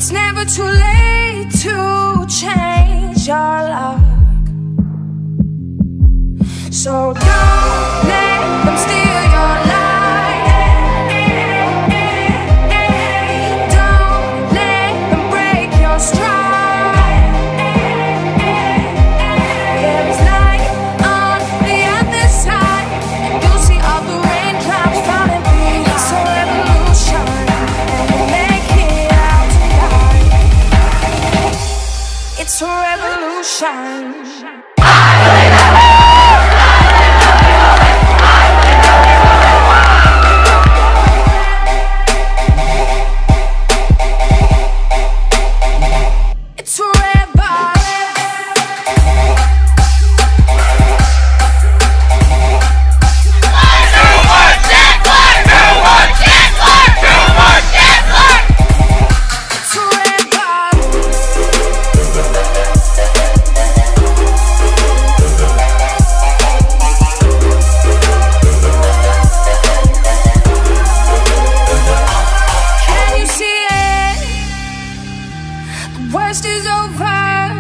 It's never too late to change your luck. So don't let them steal your life. Don't let them break your stride. There is light on the other side. You'll see all the rain clouds falling through. It's a revolution, and we'll make it out tonight. It's a revolution. Worst is over.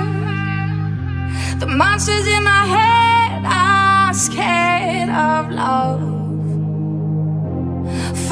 The monsters in my head are scared of love.